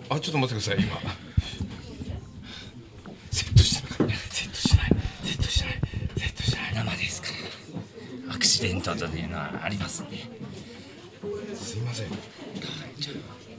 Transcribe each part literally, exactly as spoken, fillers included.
あ、ちょっと待ってください。今セットしてない。セットしないセットしないセットしない。 生ですから。アクシデントというのはありますね。 すいません。 じゃ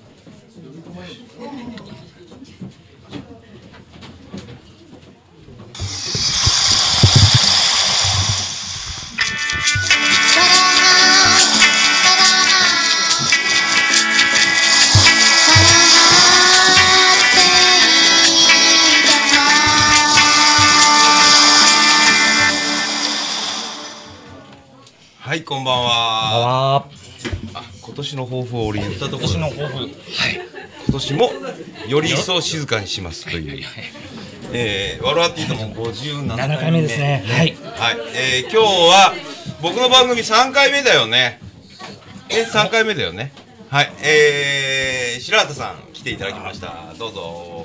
はい、こんばんは。 あ、 あ、今年の抱負を俺言ったところで、 今年の抱負、はい、 今年もより一層静かにしますという、えー、ワロアティートもごじゅうななかいめ、 ななかいめですね。はい、 はい、えー、今日は僕の番組さんかいめだよね。え、さんかいめだよね。はい、えー、白畑さん来ていただきました。どうぞ。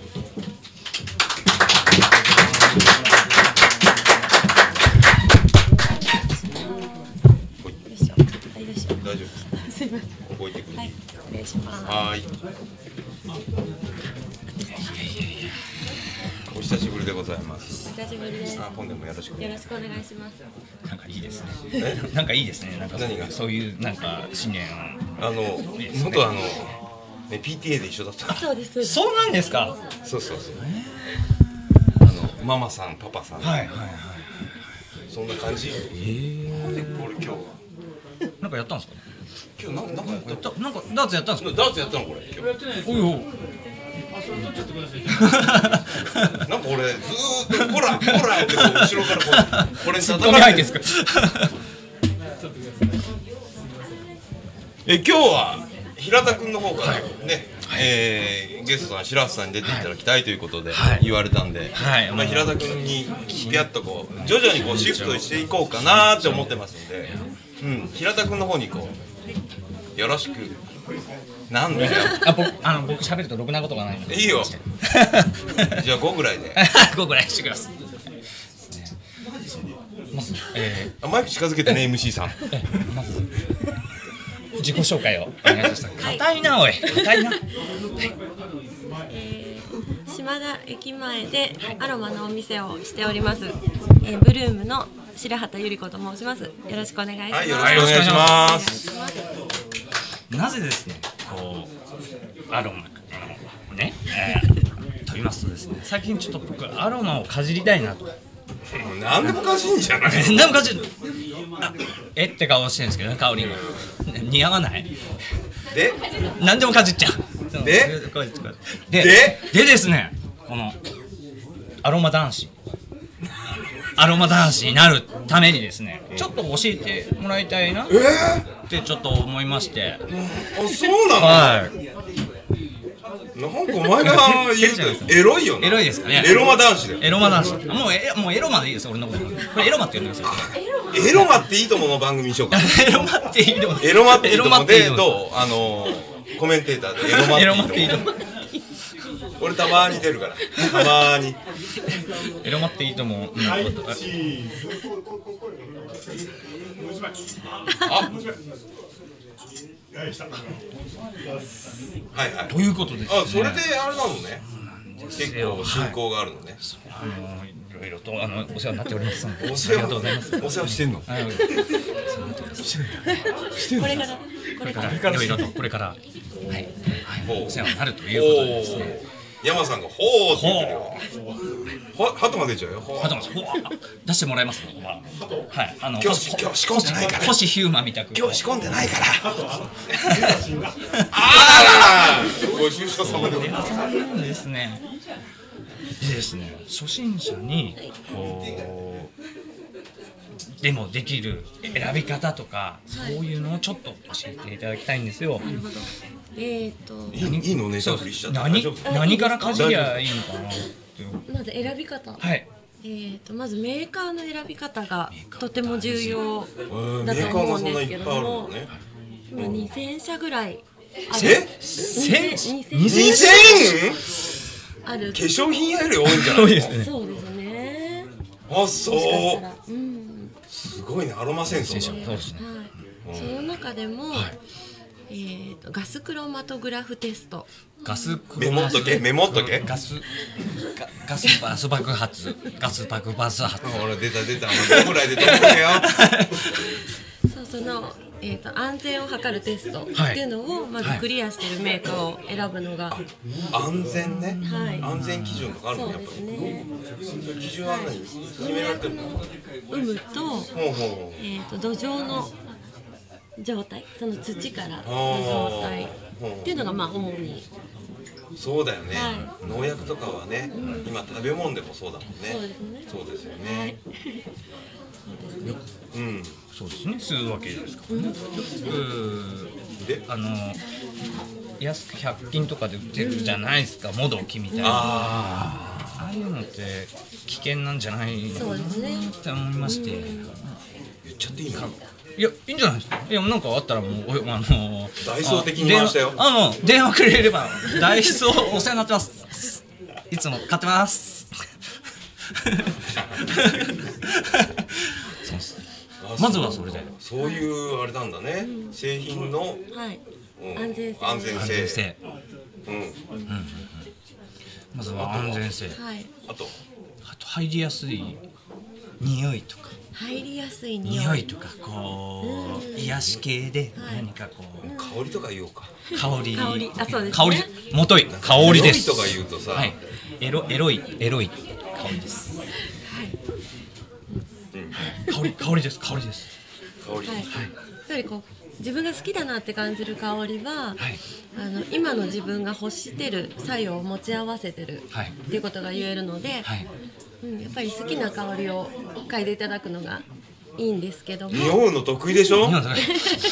大丈夫。すいません。ここ置いてくる。はい、お願いします。はい。お久しぶりでございます。 お久しぶりです。 あ、本年もよろしく。 よろしくお願いします。 なんかいいですね。なんかいいですね。なんか何がそういうなんか新年あの元あのね ピーティーエー で一緒だった。 そうです。 そうなんですか。 そうそうそう。あのママさんパパさん。 はいはいはい。 そんな感じ。ええ。なんで俺今日は。 なんかやったんですか。 今日なんなんかややったなんかダーツやったんですか。 ダーツやったのこれ。今日やってないです。 おいおい。 あ、それ取っちゃってください。なんか俺ずーっとこらこらってこう後ろからこうこれに叩かれてるんですか。え、今日は平田君の方からね、えー、ゲストの白畑さんに出ていただきたいということで言われたんで、 はいまあ平田君にピャッとこう徐々にこうシフトしていこうかなって思ってますんで、うん、平田君の方にこうよろしく。なんだよ。 あ、僕あの僕喋るとろくなことがないので。 いいよ。じゃあごぐらいで。 ごぐらいしてください。まず、えー、マイク近づけてね エムシー さん。 まず自己紹介をお願いします。硬いなおい。硬いな。はい。 えー、島田駅前でアロマのお店をしております。えー、ブルームの白畑百合子と申します。よろしくお願いします。 はい、よろしくお願いします。 なぜですね、こうアロマのね、えー、と言いますとですね、最近ちょっと僕アロマをかじりたいなと。 何でもかじんじゃない。 何でもかじる。えって顔してるんですけどね、香りも似合わない。 で、 何でもかじっちゃう。 で、 で、で、でですね、このアロマ男子。アロマ男子になるためにですね、ちょっと教えてもらいたいなってちょっと思いまして。 あ、そうなの。はい。なんかお前が言うとエロいよね。 エロいですかね。 エロマ男子だよ。 エロマ男子。もうえもうエロマでいいです俺のこと。これエロマって言うんですよ。 エロマっていいともの番組にしようか。 エロマっていいとも。 エロマっていいともでどうあのコメンテーターでエロマっていいとも。俺たまに出るから。たまに。 エロマっていいとも。 はい。あ。はいはい。 ということです。 あ、それであれなのね。結構進行があるのね。 あのいろいろとあのお世話になっております。 お世話ありがとうございます。お世話してんの。 してんの。これからこれからいろいろとこれからはいお世話になるということでですね。 山さんがほーって言ってるよ。ハトが出ちゃうよ。 ハトが出してもらえますか。はい。あの今日今日仕込んでないから。 星ヒューマンみたく。 今日仕込んでないから。あら。ご愁傷様でございます。 ですね。ですね。初心者にこうでもできる選び方とかそういうのをちょっと教えていただきたいんですよ。 なるほど。えっといいのね。 何何からかじりゃいいのかな。 まず選び方。 はい。 えっとまずメーカーの選び方がとても重要だと思うんですけども、今にせんしゃぐらいある。 え？ 千？ にせん？ ある。 化粧品屋より多いんじゃない？ そうですね。 あ、そう。 うん。 すごいね、アロマセンス。 そうですね。 はい。その中でもえーとガスクロマトグラフテスト。 ガスメモっとけメモっとけ。 ガスガガスバス爆発ガス爆発発ほら出た出た。どこらいでどこらよ。 そうその、えー、と安全を測るテストってはいいうのをまずクリアしてるメーカーを選ぶのが、 安全ね。 はい安全基準とかあるのやっぱそうですり。 ね。 基準あるのに決められてるの。ほ有無と,、 うほう。 えー、と土壌の状態、その土からの状態っていうのがまあ主にそうだよね、 は農薬とかはね、今食べ物でもそうだもんね。 そうですね。 そうですよはいね。うん。 そうですね吸うわけですからね。うで、 あの安くひゃく均とかで売ってるじゃないですか、もどきみたいな。 あああいうのって危険なんじゃないのかそうですねなって思いまして、 言っちゃっていいの？ いやいいんじゃないですか。いやなんかあったらもうおあのダイソー的に回したよ。 あもう電話くれればダイソーお世話になってます。いつも買ってます。そうっす。 あまずはそれでそういうあれなんだね。製品のはい、 うん安全性安全安全性。 性。 うん。 まずは安全性。 はい、 あとあと入りやすい匂いとか。 入りやすい匂い。 匂いとかこう癒し系で何かこう香りとか言おうか。 香り香りあそうですね香りもとい香りです。 匂いとか言うとさ、 はいエロエロいエロい香りです。香り香りです香りです。 香り。 はい、やっぱりこう自分が好きだなって感じる香りは、 はいあの今の自分が欲してる作用を持ち合わせてるはいっていうことが言えるので、 はいうん、やっぱり好きな香りを嗅いでいただくのがいいんですけども、 匂うの得意でしょ？ 今それ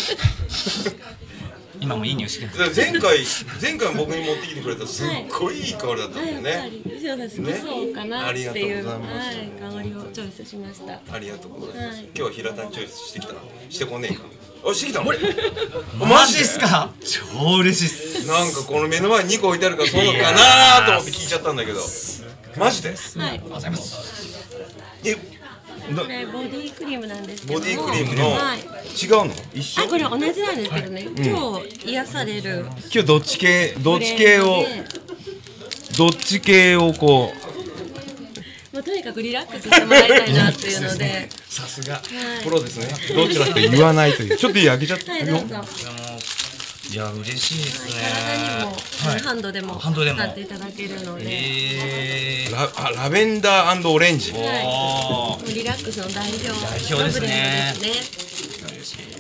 今もいい匂いしてる。 前回前回僕に持ってきてくれたすっごいいい香りだったんだよやっぱね。 りそうです好きそうかなっていう、 ねありがとうございますはい、香りをチョイスしました。 ありがとうございます。 はい今日は平田にチョイスしてきた。してこねえか。あ、してきたの？ マジっすか？超嬉しいっす。 なんかこの目の前ににこ置いてあるからそうかなと思って聞いちゃったんだけど。マジで？ はい、 ありがとうございます。 え、 これボディクリームなんですけども、 ボディクリームのはい、 違うの？一緒？ あ、これ同じなんですけどね、今日癒される今日どっち系どっち系をブレンドでどっち系をこもうとにかくリラックスしてもらいたいなっていうので、 さすが。 うプロですね。どちらって言わないという。ちょっといい開けちゃってはい、どうぞ。 いや嬉しいですね。 体にも、 はいハンドでもハンドでも使っていただけるので、 えー。 ラあラベンダーオレンジ。 おもーうリラックスの代表代表ですねのブレンドですね。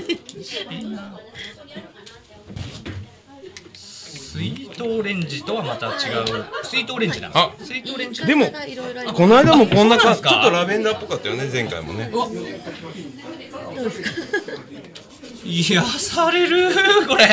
スイートオレンジとはまた違うスイートオレンジなんですあスイートオレンジでも言い方がいろいろありますこの間もこんなあそうなんですかかちょっとラベンダーっぽかったよね前回もね。 どうですか。 癒されるこれ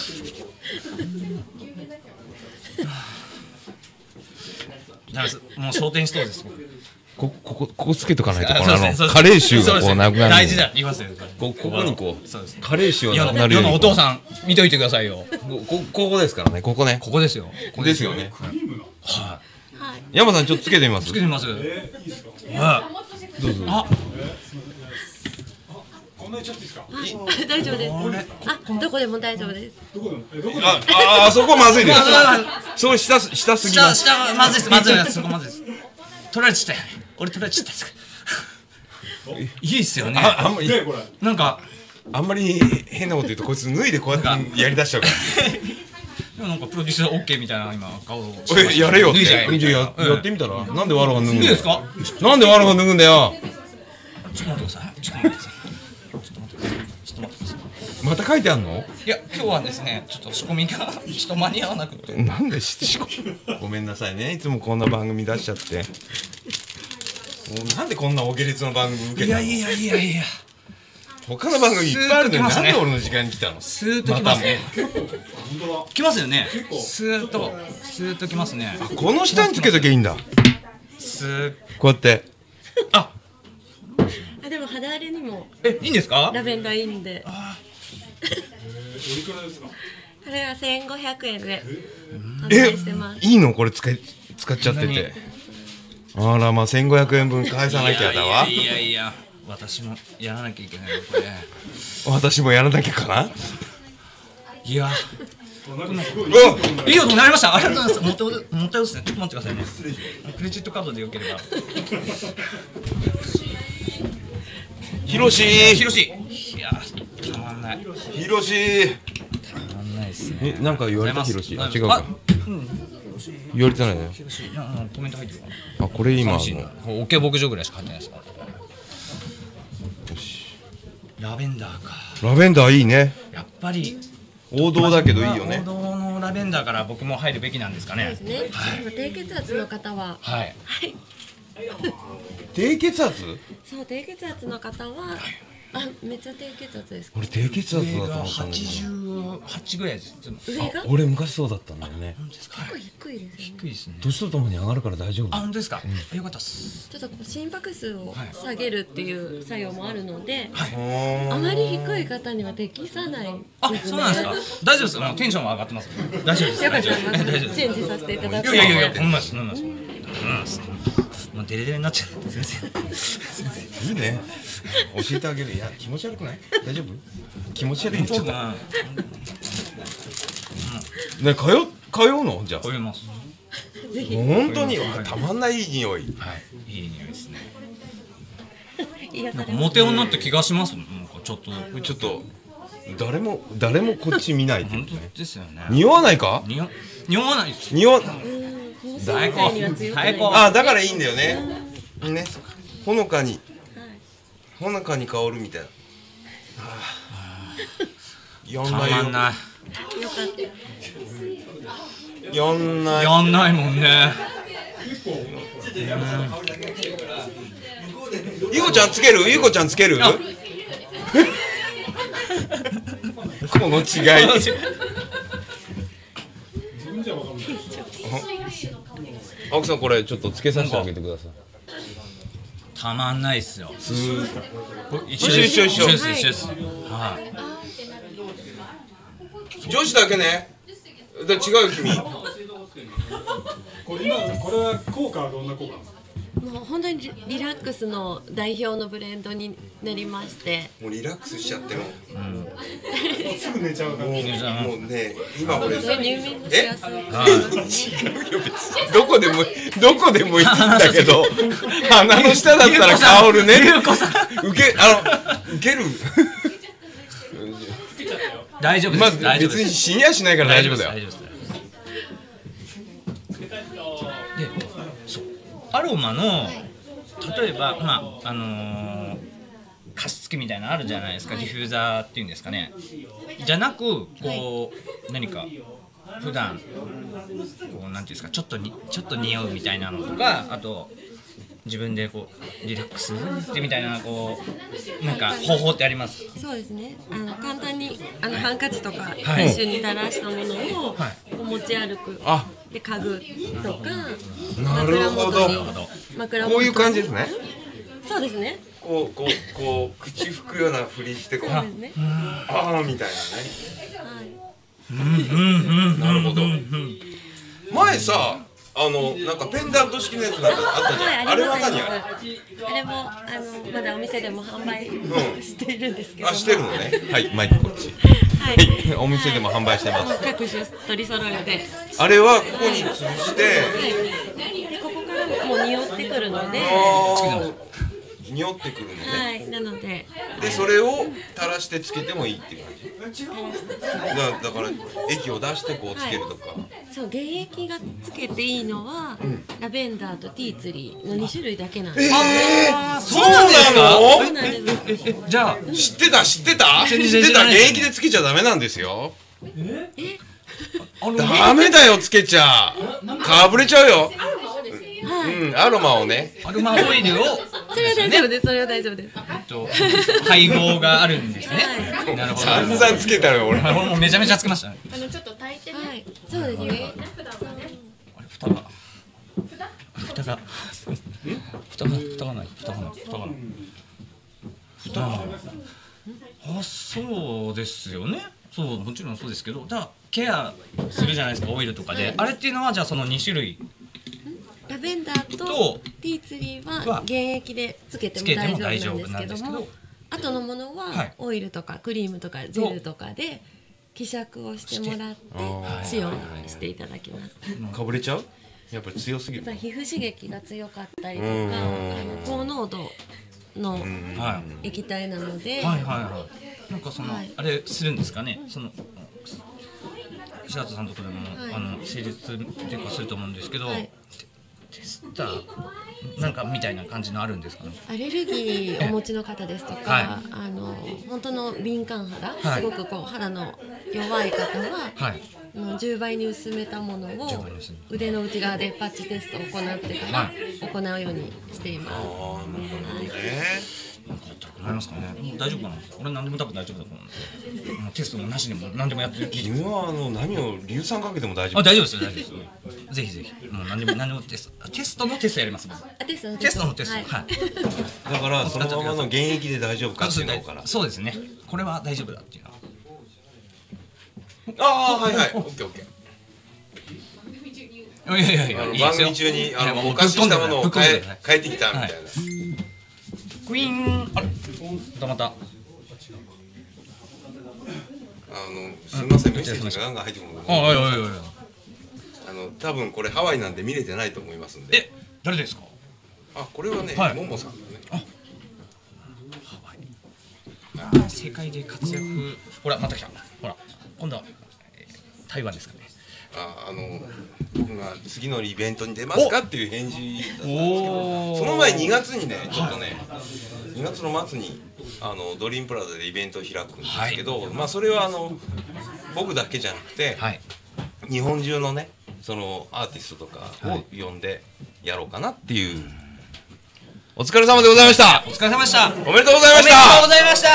ダメですもう商店ストアですこここここつけとかないとこあのあそうですそうですのカレー臭がこうなくなる。 大事だ言いますよこここにこうそうですカレー臭世のがなくなるように世のお父さん見といてくださいよここここですからねここね。 ここですよここですよね。 ははい。 山さんちょっとつけてみますいつけ。てみますはいどうぞ。 ああ大丈夫です。あ、どこでも大丈夫です。 あああそこまずいです。そう下す下すぎま下す。 下まずいですまずいですそこまずいです取られちゃったよね俺取られちゃったんですかいいっすよねああんまりなんかあんまり変なこと言うとこいつ脱いでこうやってやりだしちゃうから。 でもなんかプロデューサー OK みたいな今顔をえやれよって。 脱いじゃえみたいなややってみたら。なんでわらが脱ぐんだよ。 いいですかなんでわらが脱ぐんだよ。 ちょっと待ってくださいちょっと待ってくださいちょっと待ってくださいちょっと待ってくださいまた書いてあんの？ いや今日はですねちょっと仕込みがちょっと間に合わなくてなんでししこごめんなさいねいつもこんな番組出しちゃって。もうなんでこんなお下劣の番組受けたの？ いやいやいやいや他の番組いっぱいあるのにスーッときますねなんで俺の時間に来たの？ スーッときますねきますよねスーッとスーッときますねこの下につけときゃいいんだ。 スーッこうやって。 ああ、でも肌荒れにもえいいんですかラベンダーいいんで。これは千五百円で販え売してます。 いいのこれ使い使っちゃってて。あらまあせんごひゃくえんぶん返さなきゃだわ。 いやいやいや私もやらなきゃいけないよこれ私もやらなきゃかな。 いやうわいい音になりました。ありがとうございます。もったいもったいですね。ちょっと待ってくださいね。クレジットカードでよければ。 ひろしひろし。いやたまんない。 ひろしたまんないですね。 え、なんか言われたひろしあ、違うあか言われてないね。 ひろし、いやコメント入ってるかあ、これ今な。寂しいな。オケ牧場ぐらいしか入ってないですかよしら。ラベンダーか。 ラベンダーいいね。 やっぱり王道だけどいいよね王。道のラベンダーから僕も入るべきなんですかね。 そうですね。今低血圧の方は、 はい。 はい。 低血圧？ そう低血圧の方は、あめっちゃ低血圧ですか。 俺低血圧だと上が思ったんだけ八十八ぐらいです。 上がど。俺昔そうだったんだよね。 本当ですか。 結構低いですよね。 低いですね。 年とともに上がるから大丈夫。 あ、本当ですか。よかったっす。 ちょっとこう心拍数を下げるっていう作用もあるので、 ああまり低い方には適さないですね。 あ、そうなんですか。大丈夫です。もうテンションは上がってます。大丈夫です。 よかったらまた大丈夫です。 チェンジさせていただいく。 やいやいや、こんなです、こんなです。こんなです。もうデレデレになっちゃう。すみません。 ーいいね。教えてあげる。いや気持ち悪くない？大丈夫？気持ち悪い。ちょっと。ね、通通うの？じゃあ。 こういうます。 ぜひ。 本当にたまんないいい匂い。 はい。いい匂いですね。 癒されます。 モテ女になった気がしますもん。なんかちょっと。 ちょっと誰も誰もこっち見ないっていう本ね。 当ですよね。 匂わないか？ 匂匂わないです。 匂わ。 うん、香水みたいには強くない。 太鼓あ、だからいいんだよね。ね、ほのかにはい。 ほのかに香るみたいな。やんたないよ。 まんない。 よかった。 やんない。 やんないもんね。 ゆうこちゃんつける？ゆうこちゃんつける？ あこの違い。青木さんこれちょっとつけさせてあげてください。 たまんないっすよ。 すー一緒一緒一緒です一緒です。はい。 女子だけね。で違う君。 これ今これは効果はどんな効果なんですか？ もう本当にリリラックスの代表のブレンドになりまして、 もうリラックスしちゃっても。 もうすぐ寝ちゃう感もうじ。 いいじゃんもうね今俺。 入眠もしやすい。 違うよ別にどこでもどこでもいいんだけど鼻の下だったら香るね。 ゆうこさん。 受けあの受ける。 大丈夫です。 まず別に大丈夫です。 死にはしないから大丈夫だよ。 大丈夫です。で、そうアロマの例えばまああのー、加湿器みたいなのあるじゃないですか、ディフューザーっていうんですかね。じゃなくこう、何か普段こうなんていうんですか、ちょっとにちょっと匂うみたいなのとか、あと自分でこうリラックスってみたいなこうなんか方法ってあります？ そうですね。あの簡単にあのハンカチとかはいティッシュに垂らしたものをはいこう持ち歩く。 あ、 で家具とかなるほど。 枕元に枕元にこういう感じですね。 そうですね。 こうこうこう口吹くようなふりしてこうそうですね。 ああみたいはい。 うんうんうんななるほど。 うん前さあのなんかペンダント式のやつなんかあったじゃん。 はい、 あれはあります。 何あれ？ あれもあのまだお店でも販売しているんですけども。 あ、してるのね。はいマイクこっち。 はい。 お店でも販売してますもう各種取り揃えて。 あれはここに吊るして。 はい。でここからもう匂ってくるので。 ああ。匂ってくるのね。 はい。なので。 でそれを垂らしてつけてもいいっていう感じ。だだから液を出してこうつけるとか。 そう原液がつけていいのは、ラベンダーとティーツリーのに種類だけなんです。 えー、そうそうななんです。 えじゃあの？知ってた知ってた？知全然ってた？ 知らない原液でつけちゃダメなんですよ。 あのダメだよつけちゃ。かぶれちゃうよ。 はい。 うんアロマをね。 アロマオイルをそれは大丈夫です。それは大丈夫です。 えっと配合があるんですね。 はなるほど。 散々つけたよ俺。 俺もめちゃめちゃつけましたね。 はい。そうですね。 あれ蓋が蓋が蓋が蓋がない蓋がない蓋がない蓋がない。あ、そうですよね。そうもちろんそうですけど、だケアするじゃないですかオイルとかで。あれっていうのはじゃあそのに種類ラベンダーととティーツリーはは原液でつけてもつけても大丈夫大丈夫なんですけども、 なんですけど後のものははいオイルとかクリームとかジェルとかで希釈をしてもらってはい使用していただきます。 かぶれちゃう？やっぱり強すぎる。 やっぱ皮膚刺激が強かったりとか、 うんあの高濃度のはい液体なので、 はいはいはいなんかその、 はいあれするんですかねその白田さんとこでも、 はいあの施術っていうかすると思うんですけど、 はいテスターなんかみたいな感じのあるんですかね。 アレルギーをお持ちの方ですとか、 はいあの本当の敏感肌、 はいすごくこう肌の弱い方は、 はいあのじゅうばいに薄めたものをじゅうばいに薄め腕の内側でパッチテストを行ってからは行うようにしています。 ああ、なるほどね。 なんかあったら困りますかね。もう大丈夫かな。俺何でも多分大丈夫だと思うんで。もうテストもなしでも何でもやってみて。 君はあの何を硫酸かけても大丈夫。 あ大丈夫ですよ大丈夫ですよ。ぜひぜひもう何でも何でもテストテストのテストやります僕。 あテストのテストのテストはいはい。 だからそのままの現役で大丈夫かっていうのから。 そうですね。これは大丈夫だっていうのは。 ああはいはい。オッケーオッケー。 いやいやいやあのいいですよ番組中にあいやもうのお貸ししたものをぶっ込ん変えでください変えてきたみたいな。 クイーンあれまたまたあのすみませんメッセージがガンガン入ってくるの。 あおいおいおいおいあの多分これハワイなんで見れてないと思いますんで。 え誰ですか。 あこれはねはいももさんだね。 あ世界で活躍ほらまた来たほら今度は、えー、台湾ですかね。 ああの僕が次のイベントに出ますかっていう返事だったんですけど、 おーその前にがつにねちょっとねにがつの末にあのドリームプラザでイベントを開くんですけど、まあそれはあの僕だけじゃなくて、 はい日本中のねそのアーティストとかを呼んでやろうかなっていう、お疲れ様でございました。 お疲れ様でした。 おめでとうございましおめでとうごたざいました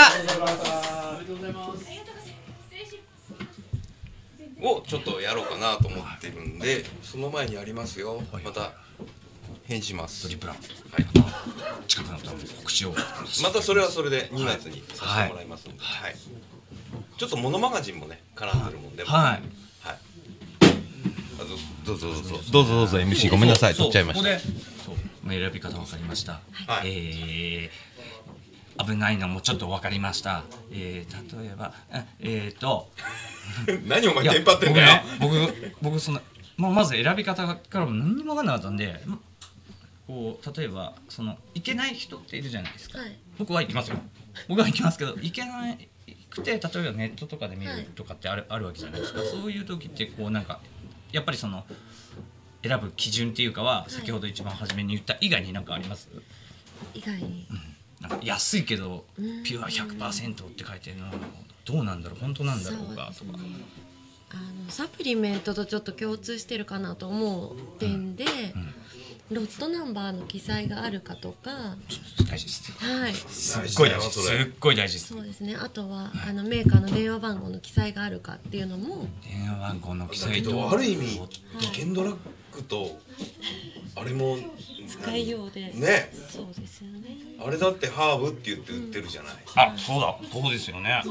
をちょっとやろうかなと思ってるんで、その前にありますよ。また返事します。 トリプランはい。 近くなったので告知をまたそれはそれでにがつにさせてもらいますので、はい。ちょっとモノマガジンもね絡んでるもんで、 はいはい。あどどうぞどうぞどうぞどうぞ エムシー ごめんなさい取っちゃいました。 そうここでそう選び方分かりました。 はいえー、危ないのもちょっと分かりました。えー、例えばあえーと何お前いやテンパってんだよ。 僕な僕僕そのまあまず選び方からも何にも分かんなかったんで、まこう例えばそのいけない人っているじゃないですか。 はい僕は行きますよ。僕は行きますけどいけないくて例えばネットとかで見るとかってある、あるわけじゃないですか。そういう時ってこうなんかやっぱりその選ぶ基準っていうかは先ほど一番初めに言った以外に何かあります？ 以外になんか安いけどうんピュア ひゃくパーセント って書いてるのどうなんだろう本当なんだろうかとか。 あのサプリメントとちょっと共通してるかなと思う点で、ロットナンバーの記載があるかとか、 大事です。 はい、 すっごい大事です。すっごい大事です。 そうですね。あとは、あのメーカーの電話番号の記載があるかっていうのも、 電話番号の記だけ載とどある意味危険ドラッグとあれも使いようで、 ね、 そうですよね。 あれだってハーブって言って売ってるじゃない。 あそうだそうですよね。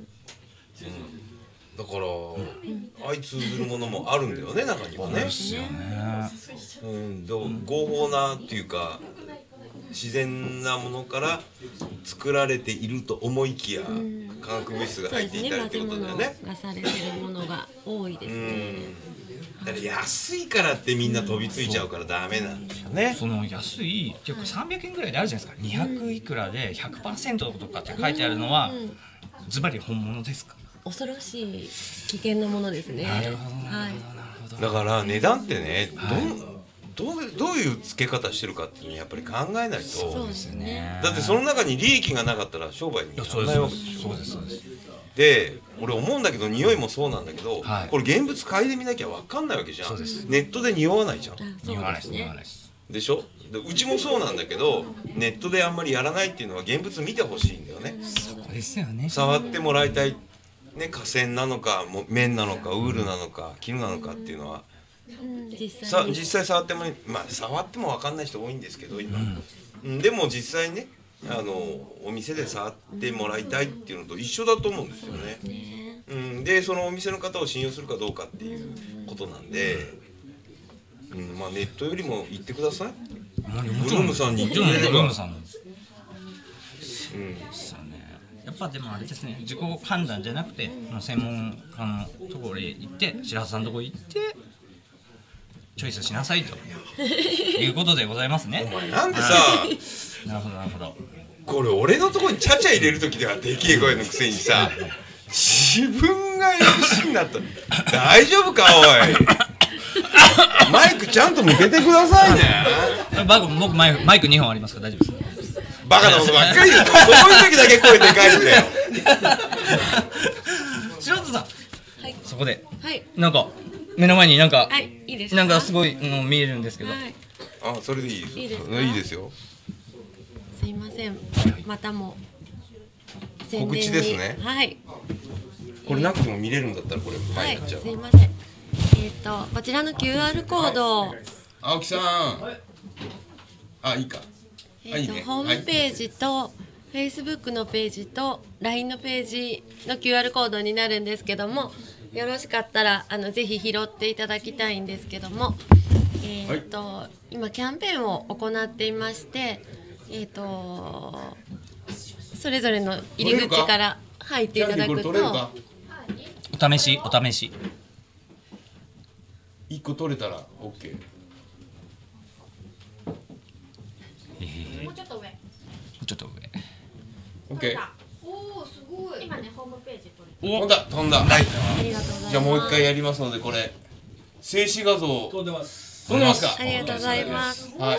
だから相通ずるものもあるんだよね中にはね。 ですよね。 うん、どう合法なっていうか自然なものから作られていると思いきや化学物質がそう入っていですね。 たりって混ぜ物ことだよね。 がされてるものが多いですうね。 ん。だから安いからってみんな飛びついちゃうからダメなんだよね。 その安い結構さんびゃくえんぐらいであるじゃないですか。にひゃくいくらで ひゃくパーセント とかって書いてあるのはうんズバリ本物ですか？ 恐ろしい危険なものですね。 なるほどはい。 だから値段ってね、どんどうどういう付け方してるかっていうのやっぱり考えないと。 そうですね。 だってその中に利益がなかったら商売にならないわけでしょ。 そうですそうです。 で俺思うんだけど匂いもそうなんだけど、 はいこれ現物嗅いでみなきゃ分かんないわけじゃん。 そうですネットで匂わないじゃん。 あ匂わないですそうですね。 匂わないです。 でしょ。でうちもそうなんだけどネットであんまりやらないっていうのは現物見てほしいんだよね。 そうですよね。 触ってもらいたい、ね、河川なのかも綿なのかウールなのか絹なのかっていうのはうん実さ際に実際触ってもね、まあ触っても分かんない人多いんですけど今、うん、でも実際ねあのお店で触ってもらいたいっていうのと一緒だと思うんですよね。 ね。 うん、でそのお店の方を信用するかどうかっていうことなんで、うん、まあネットよりも言ってください。 もブルームさんにもちろんブルームさんのうん、 ですよね。 やっぱでもあれですね、自己判断じゃなくて、もう専門家のところへ行って白羽さんのところへ行ってチョイスしなさいということでございますね。 お前なんでさ、 なるほどなるほど。 これ俺のところにちゃちゃ入れる時ではでけえ声のくせにさ、自分が エムシー になった大丈夫かおい。マイクちゃんと向けてくださいね。 僕僕マイクマイクにほんありますから大丈夫です。 バカなことばっかり言う。そういう時だけ声でかいんだよ。 白田さん、 はい、 そこではい、 なんか目の前になんか、 はい、いいですか。 なんかすごいの見えるんですけど、 はい、 あ、それでいいです。 いいですか。 いいですよ。 すいません、またも宣伝に告知ですね。 はい。 これなくても見れるんだったらこれはい、 入っちゃう。 すいません。えっ、とこちらの キューアール コードを、 青木さん。あ、いいか。 えーとホームページと Facebook のページと ライン のページの キューアール コードになるんですけども、よろしかったらあのぜひ拾っていただきたいんですけども、えーとはい、今キャンペーンを行っていまして、えーとそれぞれの入り口から入っていただくと、 お試しお試しいっこ取れたら OK。 もうちょっと上。 ちょっと上。 OK。 おお、すごい。今ね、ホームページ取れ。 飛んだ飛んだ。はい。 ありがとうございます。 じゃあもう一回やりますので、これ静止画像飛んでます。 飛んでますか。 ありがとうございます。 はい。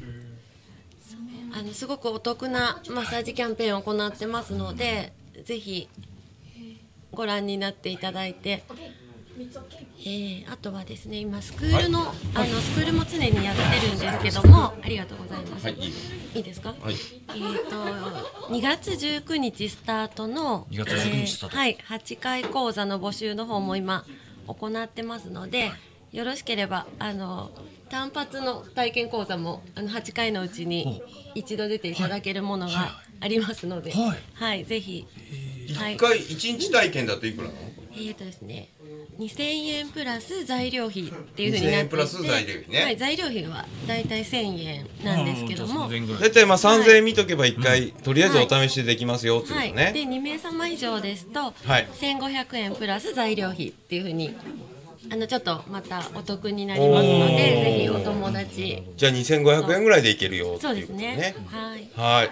あのすごくお得なマッサージキャンペーンを行ってますので、ぜひご覧になっていただいて、えー、あとはですね、今スクールの、はい、あのスクールも常にやってるんですけども、ありがとうございます。 はい、いい。 いいですか。 はい。 えっ、とにがつじゅうくにちスタートのにがつじゅうくにちスタート、 えー、はいはちかい講座の募集の方も今行ってますので、よろしければあの単発の体験講座もあのはちかいのうちに一度出ていただけるものがありますので、はい、はいはい、ぜひ。 一回一日体験だといくらなの？ えーとですね、にせんえんプラス材料費っていうふうになっていて、にせんえんプラス材料費ね。はい、材料費はだいたいせんえんなんですけども、だいたいまあさんぜんえん見とけばいっかい、はい、とりあえずお試しでできますよっていうことね。 はい、でにめいさま以上ですと、はい、せんごひゃくえんプラス材料費っていうふうにあのちょっとまたお得になりますので、ぜひお友達。 じゃあにせんごひゃくえんぐらいでいけるよっていうことね。そうですね。 はい。 はい。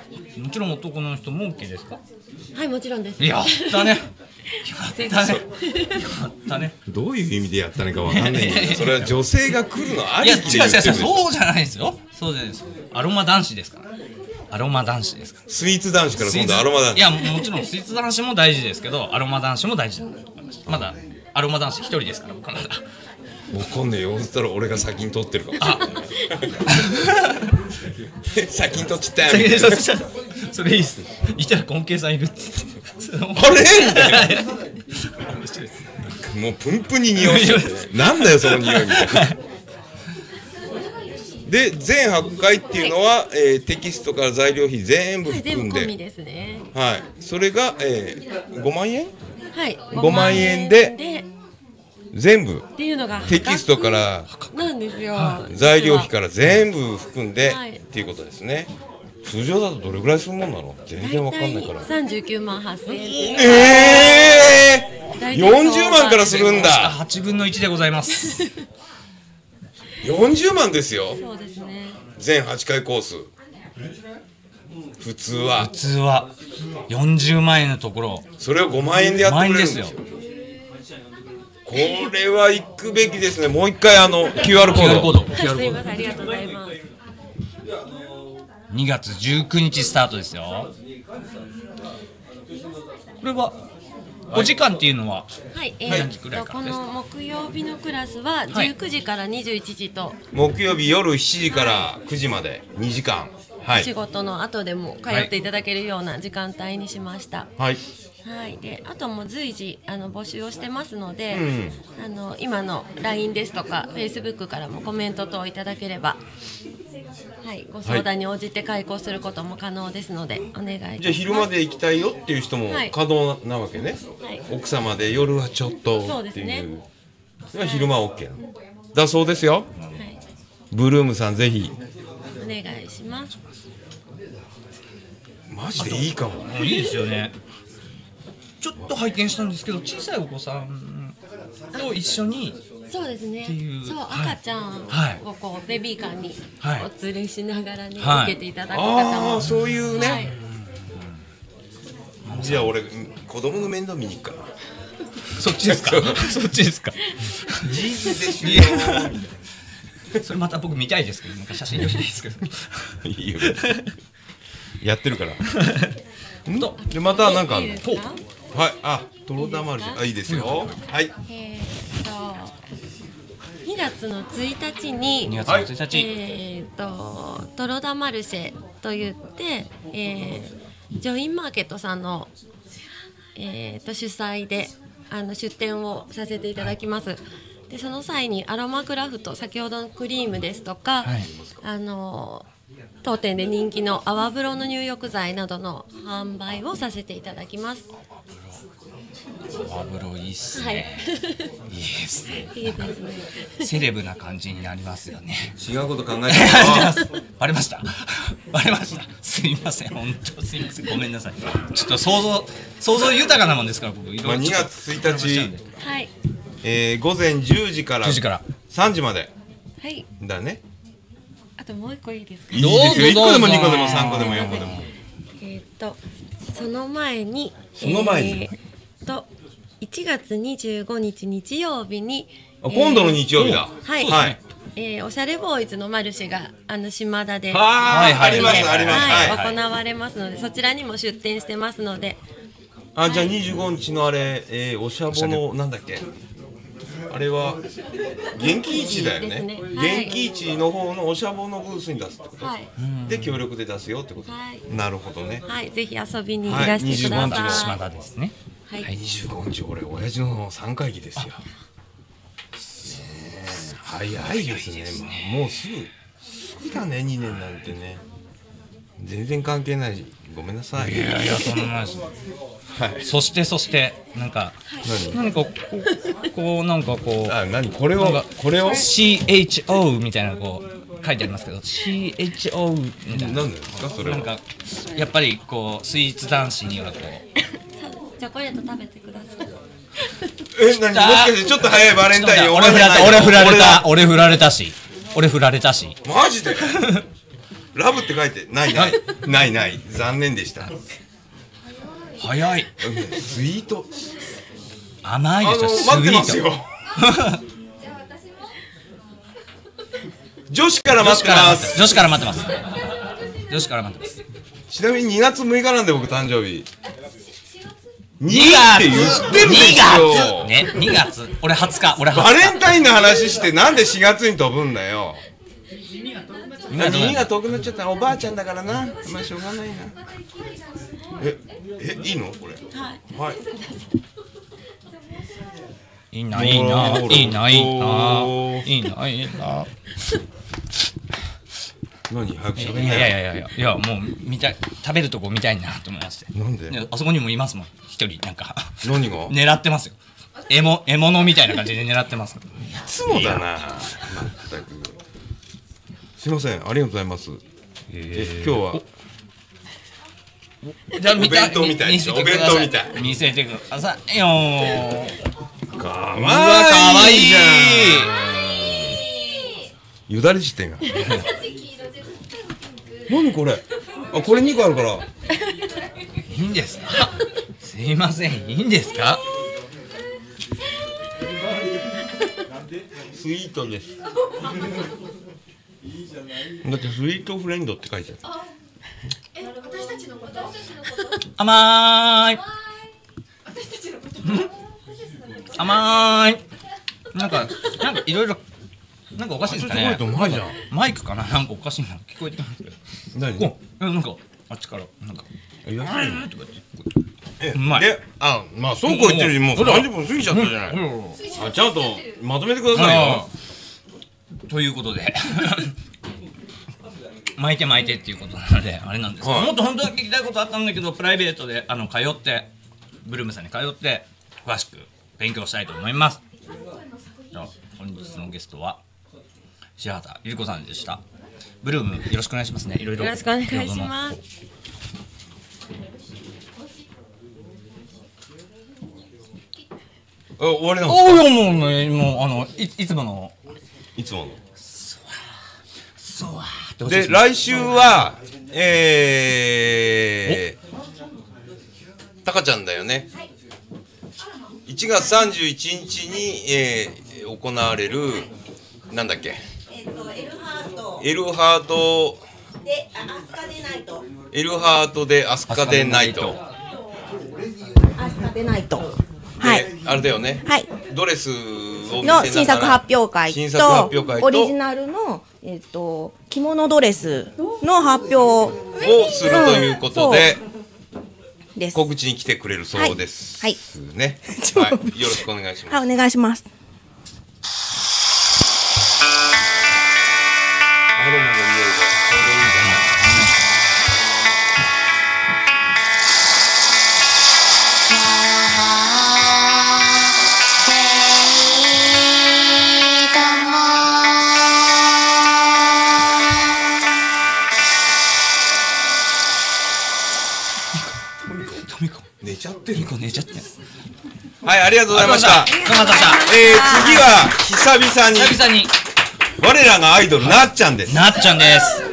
もちろん男の人も OK ですか？ はい、もちろんです。 やったね。やったね。やったね。 どういう意味でやったのかわかんないけど、それは女性が来るのありきで言ってる。 いや違う違う違う、そうじゃないですよ。そうじゃないです。アロマ男子ですから。アロマ男子ですから。 スイーツ男子から今度アロマ男子。 いやもちろんスイーツ男子も大事ですけど、アロマ男子も大事だと思いました。まだアロマ男子一人ですから僕はまだ。 わかんねえよ。そしたら俺が先に取ってるかもしれない。先に取っちゃったよ。 それいいっす。いたら根茎さんいるって。 あれみたいな。もうプンプンに匂いしてて、なんだよその匂いみたいな。で全はちかいっていうのは、はい、えー、テキストから材料費全部含んで、はい、全部込みですね。はい。それが、えー、ごまんえん？ はい。 ごまんえんで全部っていうのがテキストからなんですよ。 材料費から全部含んで、はい、っていうことですね。通常だとどれぐらいするもんなの？全然わかんないから。 さんじゅうきゅうまんはっせんえん。 ええー、よんじゅうまんからするんだ。 はちぶんのいちでございます。 よんじゅうまんですよ。 そうですね。 全はちかいコース。普通は普通はよんじゅうまんえんのところ、 それをごまんえんでやってくれるんですよ。これは行くべきですね。もう一回あの キューアール コード。 コード。すいません、ありがとうございます。 にがつじゅうくにちスタートですよ。これはお時間っていうのは、 はい、えー、とこの木曜日のクラスはじゅうくじからにじゅういちじと、 木曜日夜しちじからくじまでにじかん、 はい、仕事の後でも通っていただけるような時間帯にしました。 はい。 はい、であとも随時あの募集をしてますので、うん、あの今の ライン ですとか Facebook からもコメント等いただければ、はい、ご相談に応じて開講することも可能ですので、お願いいたします。 じゃあ昼まで行きたいよっていう人も可能なわけね、はい、奥様で夜はちょっとっていう、そうですね、昼間は OK なのだそうですよ、はい、ブルームさんぜひお願いします。 マジでいいかも。 いいですよね。 ちょっと拝見したんですけど、小さいお子さんと一緒にそうですねっていうそう、 はい赤ちゃんはいをこうベビーカーにはいお連れしながらね、 はい受けていただく方も、 ああそういうね、 はい、 じゃあ俺子供の面倒見に行くからそっちですかそっちですか事実でしょそれまた僕見たいですけど、なんか写真よりいいですけどいいよやってるからんとでまたなんかあるのいいですか？ はいあトロダマルシェあいいですよはいえーっとにがつのついたちににがつのついたち、 えーっとトロダマルシェと言って、えー、ジョインマーケットさんの、えーっと主催であの出店をさせていただきます。でその際にアロマクラフト、先ほどのクリームですとか、 はい、 あの当店で人気の泡風呂の入浴剤などの販売をさせていただきます。 泡風呂いいっすはいね、いいですね、 いいですね。 セレブな感じになりますよね違うこと考えてるバレましたバレましたすいません、本当すいません、ごめんなさい。ちょっと想像想像豊かなもんですから僕いろいろまあにがつついたちはい。 えー午前じゅうじからじゅうじからさんじまではい。 だねあともう一個いいですか。 いいですよいっどうぞこでもにこでもさんこでもよんこでもえーっとその前にその前にえーっといちがつにじゅうごにち日曜日にあ今度の日曜日だはい、 はいえーおしゃれボーイズのマルシェがあの島田ではいはいありますありますはいはい行われますので、そちらにも出店してますので、 あじゃあにじゅうごにちのあれえーおしゃぼのなんだっけあれは元気市だよねですねはい元気市の方のおしゃぼのブースに出すってことはいで協力で出すよってことはいなるほどねはい、ぜひ遊びにいらしてくだはいさい。 島田ですね。 はい、 にじゅうごにち俺親父のさんかい忌ですよねえ早いですねまあもうすぐすぐだねにねんなんてね全然関係ないごめんなさいいやいやそんなないです。 はいそしてそしてなんか何何かこうこうなんかこうあ何これをこれをシーエイチオー みたいなこう書いてありますけど シーエイチオー みたいな何ですかそれはなんかやっぱりこうスイーツ男子にはこうチョコレート食べてください。 え何もしかしてちょっと早いバレンタイン俺振られた俺振られた俺振られたし俺振られたしマジでラブって書いてないないないない残念でした早いうんスイート甘いでしょあのスイート待ってますよ女子から待ってます女子から待ってます女子から待ってますちなみににがつむいかなんで僕誕生日ににがつって言ってるでしょねにがつ俺はつか俺バはつかレンタインの話してなんでしがつに飛ぶんだよ耳が遠くなっちゃったおばあちゃんだからなまあしょうがないなええいいのこれはい。 はいいいないいないいないいおーないいないいな何早くしゃべんいなよやいやいやいやいやもう見たい食べるとこ見たいなと思いましてなんでねあそこにもいますもん一人なんか何がい狙ってますよ獲物獲物みたいな感じで狙ってますつもだなまったくすいませんありがとうございますえ今日はじゃあ見たお弁当みたいでしょ見せてくださお弁当みたい見せてくださいよーかわうわかわいいじゃんよだれしてんが何これあこれにこあるからいいんですかすいませんいいんですかスイートですだってスイートフレンドって書いてあるえ、私たちのこと私たちのこと甘ーい私たちのこと甘ーいなんかなんかいろいろなんかおかしいですかねチョコレートうまいじゃんマイクかななんかおかしいな聞こえてきますけど何おえなんかあっちからなんかえ安いのとか言ってえうまいであまあそうこう言ってるよりもうほらさんじゅっぷん過ぎちゃったじゃないうんあちゃんとまとめてくださいよということで巻いて巻いてっていうことなのであれなんですけど、 はいもっと本当は聞きたいことあったんだけどプライベートであの通ってブルームさんに通って詳しく勉強したいと思います。じゃあ本日のゲストは白畑ゆり子さんでした。ブルームよろしくお願いしますね。いろいろよろしくお願いします。 終わりなんおですか？ お、もうもうもうあのいいつものいつもの。 そうわーってで来週はえー、タカちゃんだよね。いちがつさんじゅういちにちに、えー、行われるなんだっけ？ えっとエルハートエルハートでアスカデナイト。 エルハートでアスカデナイト。 アスカデナイト。 で、 はい。 あれだよね。 はい。 ドレスを見せながらの新作発表会新作発表会ととオリジナルのえっと着物ドレスの発表をするということで、 です。 告知に来てくれるそうです。 はいね。はい。よろしくお願いします。 はい、お願いします。 アロマの匂いがちょうどいいんじゃない？寝ちゃってる。 寝ちゃってん。 はい、ありがとうございました。 ありがとうございました。 えー、次は久々に久々に我らがアイドルなっちゃんです。 なっちゃんです。